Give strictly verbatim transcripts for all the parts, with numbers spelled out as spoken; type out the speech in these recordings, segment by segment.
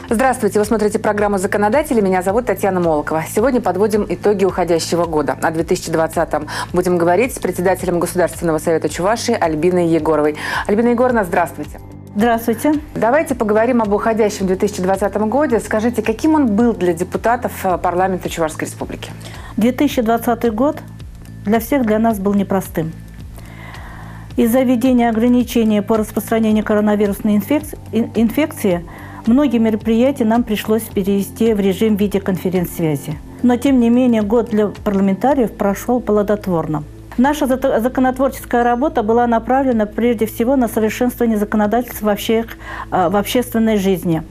Здравствуйте, вы смотрите программу «Законодатели». Меня зовут Татьяна Молокова. Сегодня подводим итоги уходящего года. О две тысячи двадцатом будем говорить с председателем Государственного совета Чувашии Альбиной Егоровой. Альбина Егоровна, здравствуйте. Здравствуйте. Давайте поговорим об уходящем две тысячи двадцатом годе. Скажите, каким он был для депутатов парламента Чувашской республики? две тысячи двадцатый год для всех для нас был непростым. Из-за введения ограничений по распространению коронавирусной инфекции многие мероприятия нам пришлось перевести в режим видеоконференц-связи. Но, тем не менее, год для парламентариев прошел плодотворно. Наша законотворческая работа была направлена прежде всего на совершенствование законодательства во всех, в общественной жизни.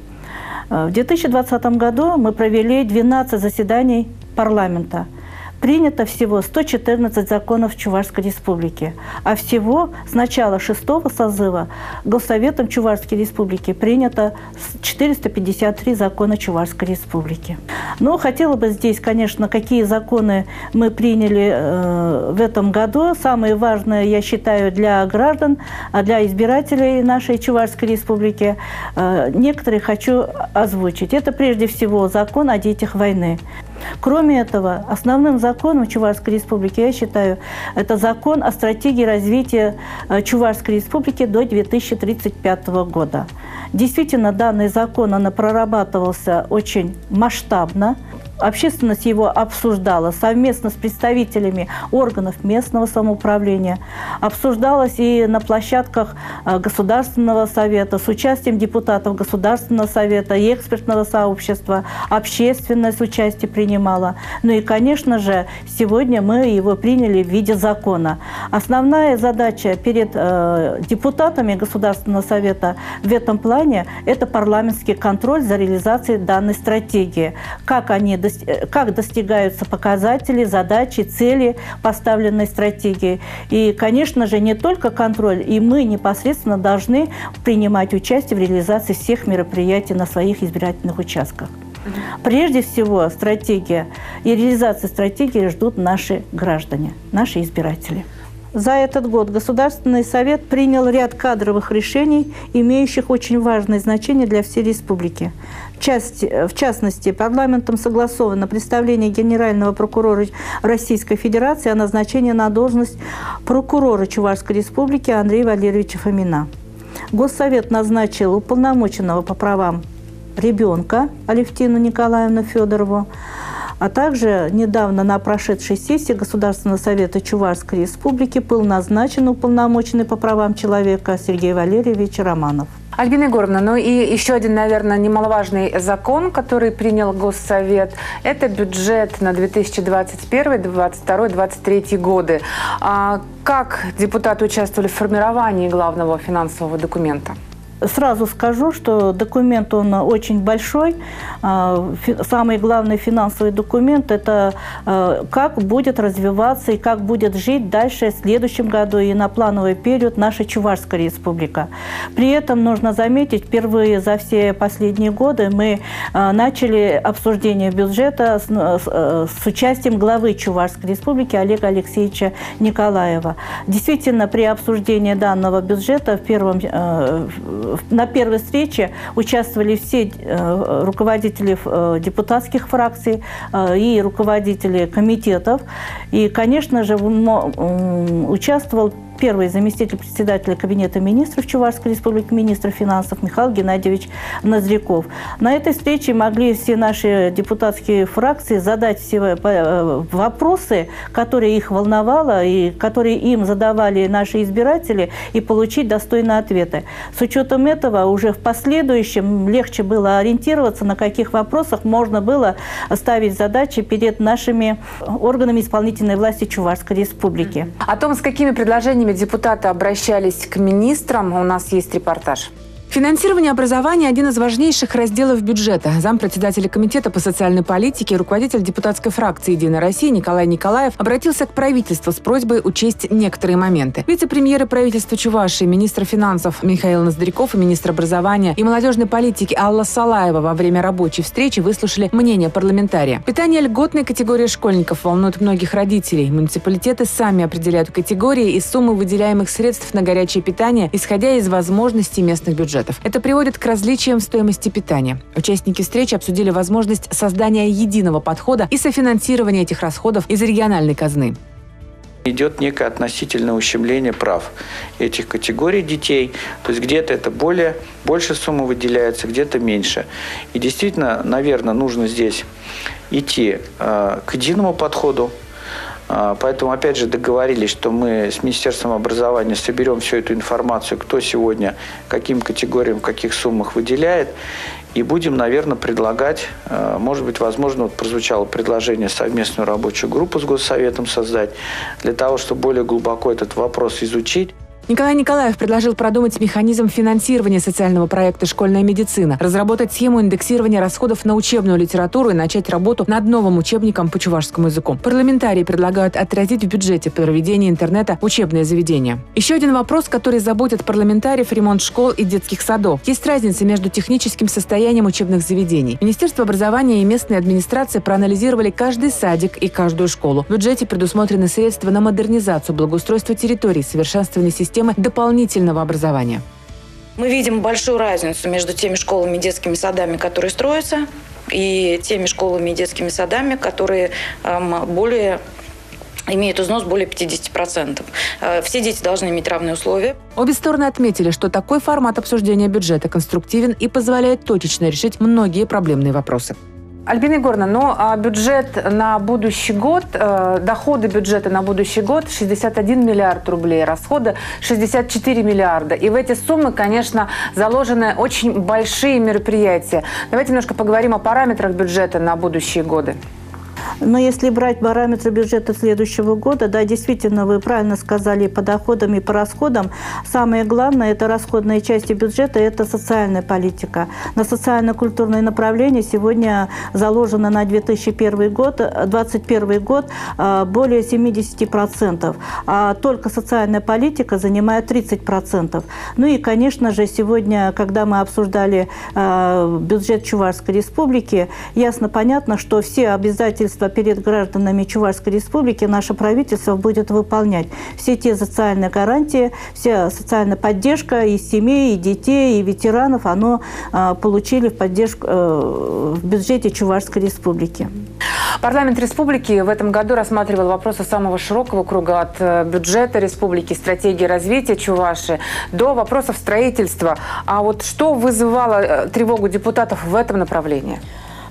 В две тысячи двадцатом году мы провели двенадцать заседаний парламента. Принято всего сто четырнадцать законов Чувашской республики. А всего с начала шестого созыва Госсоветом Чувашской республики принято четыреста пятьдесят три закона Чувашской республики. Но хотела бы здесь, конечно, какие законы мы приняли э, в этом году. Самые важные, я считаю, для граждан, а для избирателей нашей Чувашской республики. Э, некоторые хочу озвучить. Это прежде всего закон о детях войны. Кроме этого, основным законом Чувашской республики, я считаю, это закон о стратегии развития Чувашской республики до две тысячи тридцать пятого года. Действительно, данный закон он прорабатывался очень масштабно. Общественность его обсуждала совместно с представителями органов местного самоуправления. Обсуждалось и на площадках Государственного совета с участием депутатов Государственного совета и экспертного сообщества. Общественность участие принимала. Ну и, конечно же, сегодня мы его приняли в виде закона. Основная задача перед э, депутатами Государственного совета в этом плане – это парламентский контроль за реализацией данной стратегии. Как они как достигаются показатели, задачи, цели поставленной стратегии. И, конечно же, не только контроль, и мы непосредственно должны принимать участие в реализации всех мероприятий на своих избирательных участках. Прежде всего, стратегия и реализация стратегии ждут наши граждане, наши избиратели. За этот год Государственный совет принял ряд кадровых решений, имеющих очень важное значение для всей республики. В, части, в частности, парламентом согласовано представление генерального прокурора Российской Федерации о назначении на должность прокурора Чувашской республики Андрея Валерьевича Фомина. Госсовет назначил уполномоченного по правам ребенка Алевтину Николаевну Федорову, а также недавно на прошедшей сессии Государственного совета Чувашской республики был назначен уполномоченный по правам человека Сергей Валерьевич Романов. Альбина Егоровна, ну и еще один, наверное, немаловажный закон, который принял Госсовет, это бюджет на две тысячи двадцать первый, двадцать второй, двадцать третий годы. А как депутаты участвовали в формировании главного финансового документа? Сразу скажу, что документ он очень большой. Самый главный финансовый документ – это как будет развиваться и как будет жить дальше в следующем году и на плановый период наша Чувашская республика. При этом нужно заметить, впервые за все последние годы мы начали обсуждение бюджета с участием главы Чувашской республики Олега Алексеевича Николаева. Действительно, при обсуждении данного бюджета в первом на первой встрече участвовали все руководители депутатских фракций и руководители комитетов. И, конечно же, участвовал первый заместитель председателя Кабинета министров Чувашской республики, министр финансов Михаил Геннадьевич Ноздряков. На этой встрече могли все наши депутатские фракции задать все вопросы, которые их волновало и которые им задавали наши избиратели, и получить достойные ответы. С учетом этого уже в последующем легче было ориентироваться, на каких вопросах можно было ставить задачи перед нашими органами исполнительной власти Чувашской республики. О том, с какими предложениями депутаты обращались к министрам, у нас есть репортаж. Финансирование образования – один из важнейших разделов бюджета. Зампредседателя комитета по социальной политике и руководитель депутатской фракции «Единая Россия» Николай Николаев обратился к правительству с просьбой учесть некоторые моменты. Вице-премьеры правительства Чувашии, министр финансов Михаил Ноздряков и министр образования и молодежной политики Алла Салаева во время рабочей встречи выслушали мнение парламентария. Питание льготной категории школьников волнует многих родителей. Муниципалитеты сами определяют категории и суммы выделяемых средств на горячее питание, исходя из возможностей местных бюджетов. бюджетов. Это приводит к различиям в стоимости питания. Участники встречи обсудили возможность создания единого подхода и софинансирования этих расходов из региональной казны. Идет некое относительное ущемление прав этих категорий детей. То есть где-то это более, больше суммы выделяется, где-то меньше. И действительно, наверное, нужно здесь идти э, к единому подходу. Э, поэтому, опять же, договорились, что мы с Министерством образования соберем всю эту информацию, кто сегодня каким категориям, в каких суммах выделяет. И будем, наверное, предлагать, может быть, возможно, вот прозвучало предложение совместную рабочую группу с Госсоветом создать, для того, чтобы более глубоко этот вопрос изучить. Николай Николаев предложил продумать механизм финансирования социального проекта «Школьная медицина», разработать схему индексирования расходов на учебную литературу и начать работу над новым учебником по чувашскому языку. Парламентарии предлагают отразить в бюджете проведение интернета в учебные заведения. Еще один вопрос, который заботит парламентариев – ремонт школ и детских садов. Есть разница между техническим состоянием учебных заведений. Министерство образования и местные администрации проанализировали каждый садик и каждую школу. В бюджете предусмотрены средства на модернизацию, благоустройство территорий, совершенствование системы дополнительного образования. Мы видим большую разницу между теми школами и детскими садами, которые строятся, и теми школами и детскими садами, которые эм, более имеют износ более пятидесяти процентов. Все дети должны иметь равные условия. Обе стороны отметили, что такой формат обсуждения бюджета конструктивен и позволяет точечно решить многие проблемные вопросы. Альбина Егоровна, ну а бюджет на будущий год, э, доходы бюджета на будущий год шестьдесят один миллиард рублей, расходы шестьдесят четыре миллиарда. И в эти суммы, конечно, заложены очень большие мероприятия. Давайте немножко поговорим о параметрах бюджета на будущие годы. Но если брать параметры бюджета следующего года, да, действительно, вы правильно сказали, по доходам и по расходам. Самое главное, это расходные части бюджета, это социальная политика. На социально-культурное направление сегодня заложено на две тысячи двадцать первый год более семидесяти процентов. А только социальная политика занимает тридцать процентов. Ну и, конечно же, сегодня, когда мы обсуждали бюджет Чувашской Республики, ясно понятно, что все обязательства перед гражданами Чувашской Республики наше правительство будет выполнять. Все те социальные гарантии, вся социальная поддержка и семей, и детей, и ветеранов, оно а, получили в поддержку а, в бюджете Чувашской Республики. Парламент республики в этом году рассматривал вопросы самого широкого круга, от бюджета республики, стратегии развития Чувашии до вопросов строительства. А вот что вызывало тревогу депутатов в этом направлении?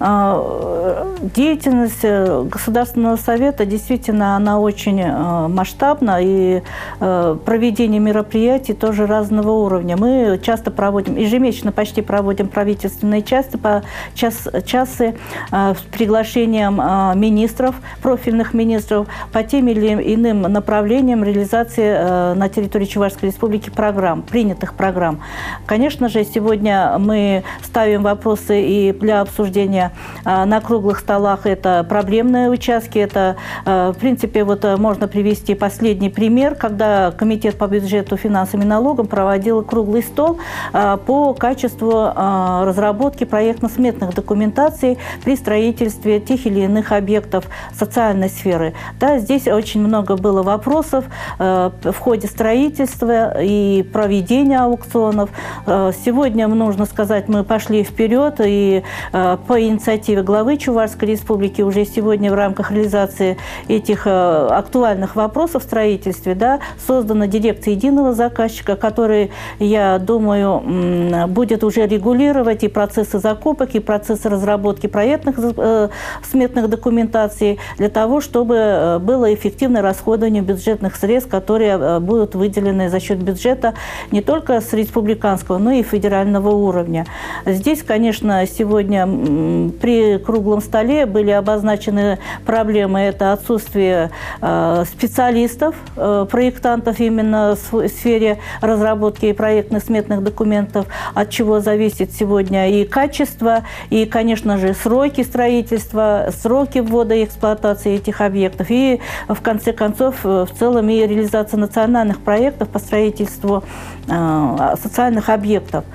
Деятельность Государственного совета действительно она очень масштабна, и проведение мероприятий тоже разного уровня. Мы часто проводим, ежемесячно почти проводим правительственные часы, по час, часы с приглашением министров, профильных министров по тем или иным направлениям реализации на территории Чувашской Республики программ, принятых программ. Конечно же, сегодня мы ставим вопросы и для обсуждения на круглых столах. Это проблемные участки. Это, в принципе, вот можно привести последний пример, когда Комитет по бюджету, финансам и налогам проводил круглый стол по качеству разработки проектно-сметных документаций при строительстве тех или иных объектов социальной сферы. Да, здесь очень много было вопросов в ходе строительства и проведения аукционов. Сегодня, нужно сказать, мы пошли вперед, и по инициативе главы Чувашской Республики уже сегодня в рамках реализации этих актуальных вопросов в строительстве, да, создана дирекция единого заказчика, который, я думаю, будет уже регулировать и процессы закупок, и процессы разработки проектных э, сметных документаций для того, чтобы было эффективное расходование бюджетных средств, которые будут выделены за счет бюджета не только с республиканского, но и федерального уровня. Здесь, конечно, сегодня при круглом столе были обозначены проблемы. Это отсутствие э, специалистов, э, проектантов именно в сфере разработки и проектных сметных документов, от чего зависит сегодня и качество, и, конечно же, сроки строительства, сроки ввода и эксплуатации этих объектов, и, в конце концов, в целом и реализация национальных проектов по строительству э, социальных объектов.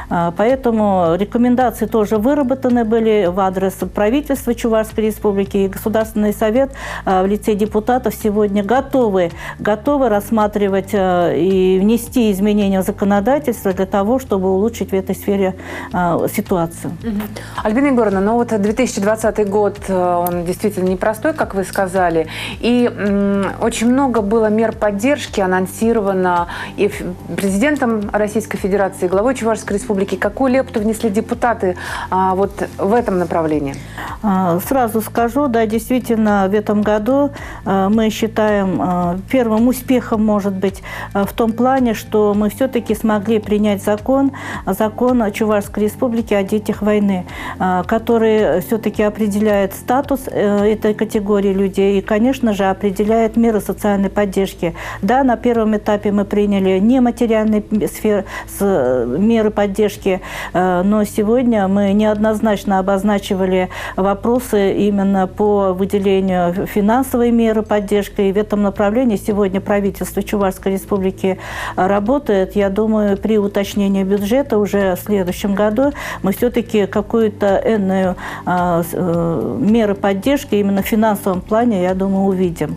Поэтому рекомендации тоже выработаны были в адрес правительства Чувашской Республики, и Государственный совет в лице депутатов сегодня готовы, готовы рассматривать и внести изменения в законодательство для того, чтобы улучшить в этой сфере ситуацию. Альбина Егоровна, ну вот две тысячи двадцатый год, он действительно непростой, как вы сказали, и м, очень много было мер поддержки анонсировано и президентом Российской Федерации, и главой Чувашской Республики. Какую лепту внесли депутаты а, вот в этом направлении? Сразу скажу, да, действительно, в этом году мы считаем первым успехом, может быть, в том плане, что мы все-таки смогли принять закон, закон Чувашской Республики о детях войны, который все-таки определяет статус этой категории людей и, конечно же, определяет меры социальной поддержки. Да, на первом этапе мы приняли нематериальные сферы, меры поддержки, но сегодня мы неоднозначно обозначивали вопросы именно по выделению финансовой меры поддержки. И в этом направлении сегодня правительство Чувашской Республики работает. Я думаю, при уточнении бюджета уже в следующем году мы все-таки какую-то энную а, а, меру поддержки именно в финансовом плане, я думаю, увидим.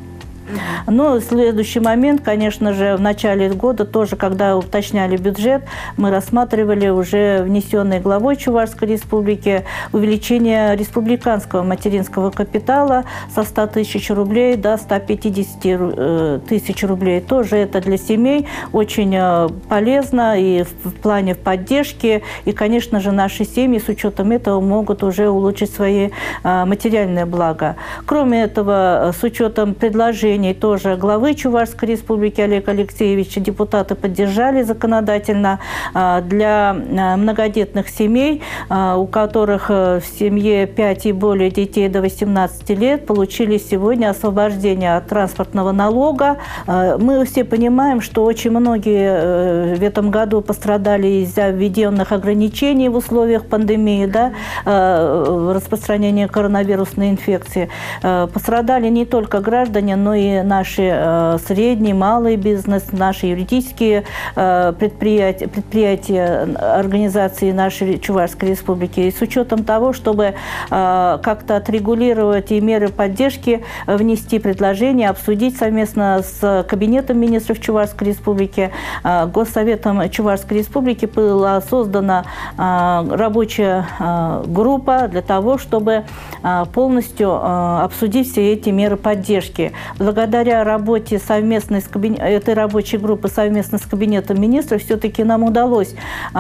Но следующий момент, конечно же, в начале года, тоже, когда уточняли бюджет, мы рассматривали уже внесенные главой Чувашской Республики увеличение республиканского материнского капитала со ста тысяч рублей до ста пятидесяти тысяч рублей. Тоже это для семей очень полезно и в плане поддержки. И, конечно же, наши семьи с учетом этого могут уже улучшить свои материальные блага. Кроме этого, с учетом предложений тоже главы Чувашской Республики Олега Алексеевича, депутаты поддержали законодательно для многодетных семей, у которых в семье пять и более детей до восемнадцати лет, получили сегодня освобождение от транспортного налога. Мы все понимаем, что очень многие в этом году пострадали из-за введенных ограничений в условиях пандемии, да, распространения коронавирусной инфекции. Пострадали не только граждане, но и наши э, средний, малый бизнес, наши юридические э, предприятия, предприятия, организации нашей Чувашской Республики. И с учетом того, чтобы э, как-то отрегулировать и меры поддержки, внести предложение, обсудить совместно с Кабинетом министров Чувашской Республики, э, Госсоветом Чувашской Республики была создана э, рабочая э, группа для того, чтобы э, полностью э, обсудить все эти меры поддержки. Благодаря работе совместной с кабинет, этой рабочей группы совместно с Кабинетом министров все-таки нам удалось,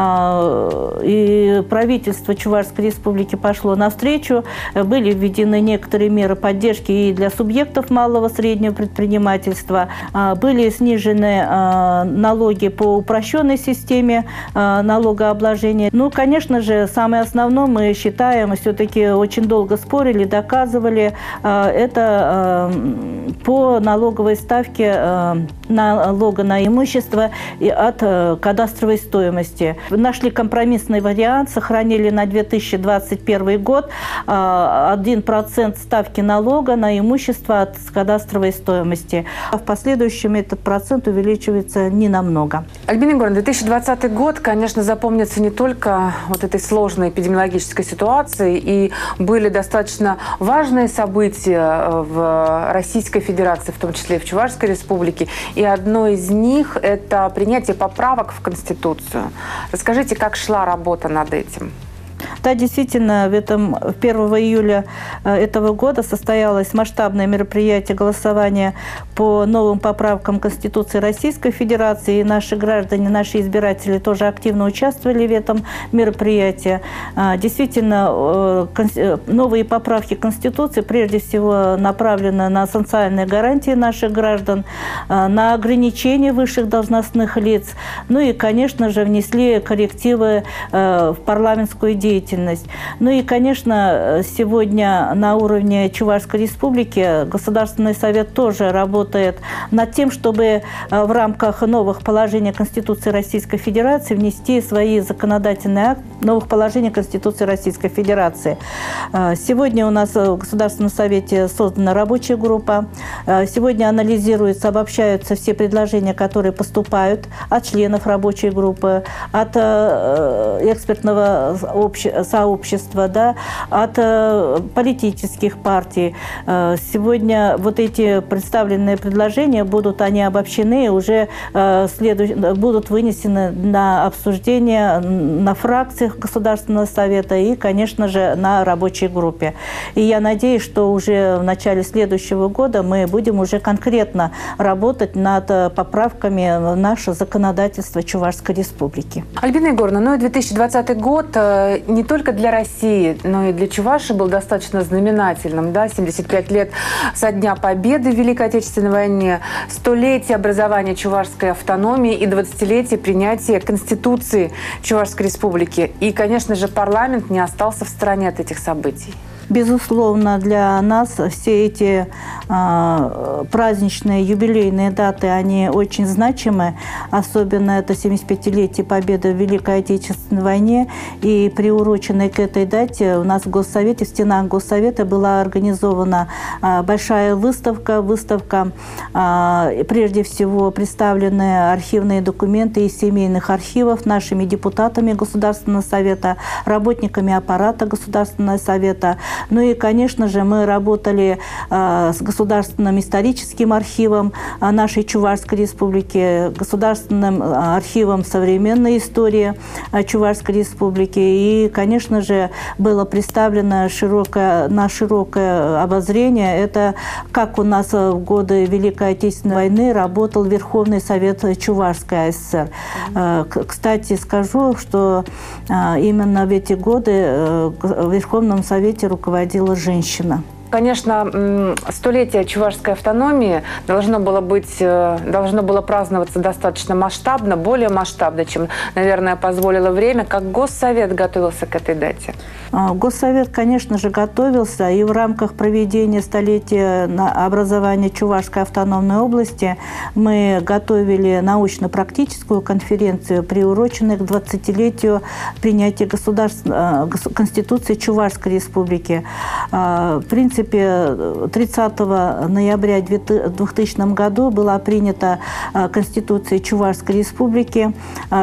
э, и правительство Чувашской Республики пошло навстречу, были введены некоторые меры поддержки и для субъектов малого и среднего предпринимательства, э, были снижены э, налоги по упрощенной системе э, налогообложения. Ну, конечно же, самое основное, мы считаем, все-таки очень долго спорили, доказывали, э, это э, по налоговой ставке э, налога на имущество и от э, кадастровой стоимости. Нашли компромиссный вариант, сохранили на две тысячи двадцать первый год э, один процент ставки налога на имущество от кадастровой стоимости. А в последующем этот процент увеличивается ненамного. Альбина Егоровна, две тысячи двадцатый год, конечно, запомнится не только вот этой сложной эпидемиологической ситуацией, и были достаточно важные события в Российской Федерации, в том числе и в Чувашской Республике. И одно из них – это принятие поправок в Конституцию. Расскажите, как шла работа над этим? Да, действительно, в этом, первого июля этого года состоялось масштабное мероприятие голосования по новым поправкам Конституции Российской Федерации. И наши граждане, наши избиратели тоже активно участвовали в этом мероприятии. Действительно, новые поправки Конституции прежде всего направлены на социальные гарантии наших граждан, на ограничения высших должностных лиц, ну и, конечно же, внесли коррективы в парламентскую деятельность. деятельность. Ну и, конечно, сегодня на уровне Чувашской Республики Государственный совет тоже работает над тем, чтобы в рамках новых положений Конституции Российской Федерации внести свои законодательные акты новых положений Конституции Российской Федерации. Сегодня у нас в Государственном совете создана рабочая группа. Сегодня анализируются, обобщаются все предложения, которые поступают от членов рабочей группы, от экспертного сообщества, да, от политических партий. Сегодня вот эти представленные предложения будут они обобщены и уже следующие, будут вынесены на обсуждение на фракциях Государственного совета и, конечно же, на рабочей группе. И я надеюсь, что уже в начале следующего года мы будем уже конкретно работать над поправками в наше законодательство Чувашской Республики. Альбина Егоровна, ну и две тысячи двадцатый год не только для России, но и для Чувашии был достаточно знаменательным. Да? семьдесят пять лет со дня победы в Великой Отечественной войне, столетие образования чувашской автономии и двадцатилетие принятия Конституции Чувашской Республики. И, конечно же, парламент не остался в стороне от этих событий. Безусловно, для нас все эти э, праздничные, юбилейные даты, они очень значимы. Особенно это семидесятипятилетие победы в Великой Отечественной войне. И приуроченной к этой дате у нас в Госсовете, в стенах Госсовета была организована э, большая выставка. Выставка, э, прежде всего, представлены архивные документы из семейных архивов нашими депутатами Государственного совета, работниками аппарата Государственного совета. Ну и, конечно же, мы работали э, с Государственным историческим архивом э, нашей Чувашской Республики, Государственным архивом современной истории э, Чувашской Республики. И, конечно же, было представлено широкое, на широкое обозрение. Это как у нас в годы Великой Отечественной войны работал Верховный Совет Чувашской АСР. Э, кстати, скажу, что э, именно в эти годы э, в Верховном Совете руководила женщина. Конечно, столетие чувашской автономии должно было быть, должно было праздноваться достаточно масштабно, более масштабно, чем, наверное, позволило время. Как Госсовет готовился к этой дате? Госсовет, конечно же, готовился, и в рамках проведения столетия образования Чувашской автономной области мы готовили научно-практическую конференцию, приуроченную к двадцатилетию принятия Конституции Чувашской Республики. В принципе, тридцатого ноября двухтысячного года была принята Конституция Чувашской Республики.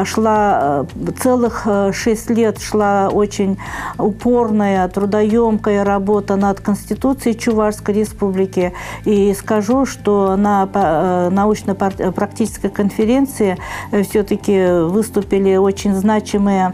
Шла целых шесть лет, шла очень упорная, трудоемкая работа над Конституцией Чувашской Республики. И скажу, что на научно-практической конференции все-таки выступили очень значимые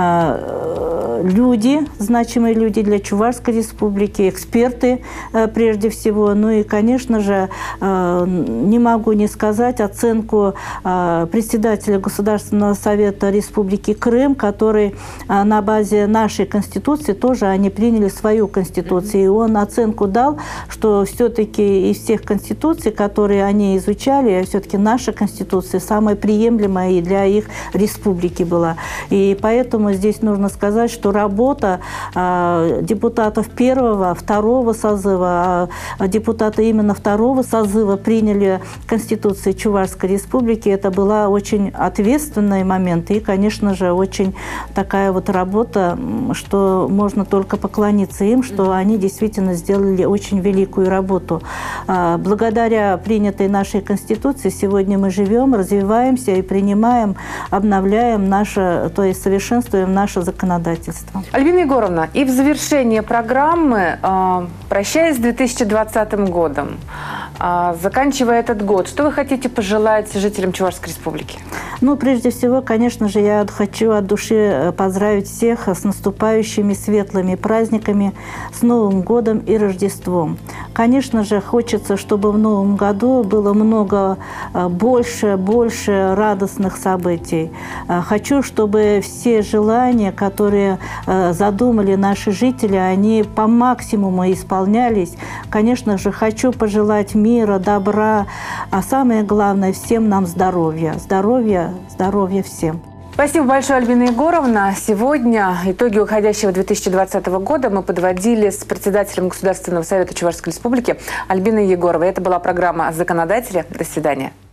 люди, значимые люди для Чувашской Республики, эксперты прежде всего. Ну и, конечно же, не могу не сказать оценку председателя Государственного совета Республики Крым, который на базе нашей Конституции тоже они приняли свою Конституцию. И он оценку дал, что все-таки из всех Конституций, которые они изучали, все-таки наша Конституция самая приемлемая и для их республики была. И поэтому здесь нужно сказать, что работа депутатов первого, второго созыва, а депутаты именно второго созыва приняли Конституцию Чувашской Республики. Это была очень ответственный момент и, конечно же, очень такая вот работа, что можно только поклониться им, что они действительно сделали очень великую работу. Благодаря принятой нашей Конституции сегодня мы живем, развиваемся и принимаем, обновляем наше, то есть совершенствуем наше законодательство. Альбина Егоровна, и в завершение программы, прощаясь с две тысячи двадцатым годом, заканчивая этот год, что вы хотите пожелать жителям Чувашской Республики? Ну, прежде всего, конечно же, я хочу от души поздравить всех с наступающими светлыми праздниками, с Новым годом и Рождеством. Конечно же, хочется, чтобы в Новом году было много, больше, больше радостных событий. Хочу, чтобы все желания, которые задумали наши жители, они по максимуму исполнялись. Конечно же, хочу пожелать мира, добра, а самое главное, всем нам здоровья. Здоровья, здоровья всем. Спасибо большое, Альбина Егоровна. Сегодня итоги уходящего две тысячи двадцатого года мы подводили с председателем Государственного совета Чувашской Республики Альбиной Егоровой. Это была программа «Законодатели». До свидания.